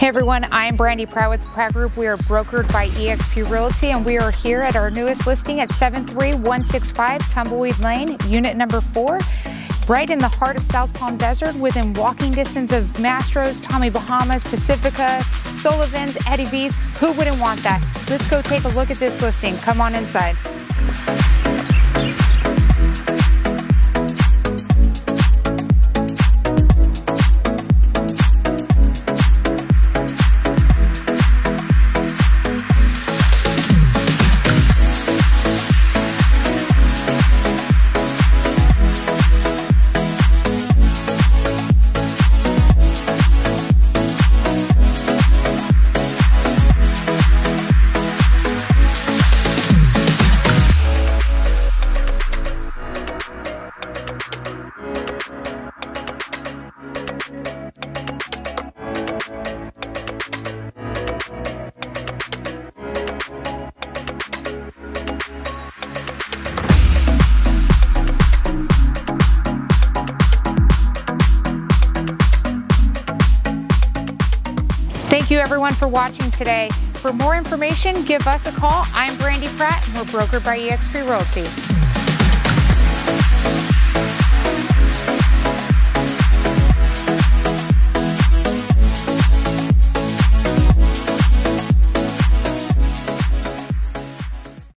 Hey everyone, I'm Brandy Pratt with the Pratt Group. We are brokered by eXp Realty, and we are here at our newest listing at 73165 Tumbleweed Lane, unit number 4, right in the heart of South Palm Desert, within walking distance of Mastro's, Tommy Bahama's, Pacifica, Sullivan's, Eddie V's. Who wouldn't want that? Let's go take a look at this listing. Come on inside. Thank you everyone for watching today. For more information, give us a call. I'm Brandy Pratt, and we're brokered by eXp Realty.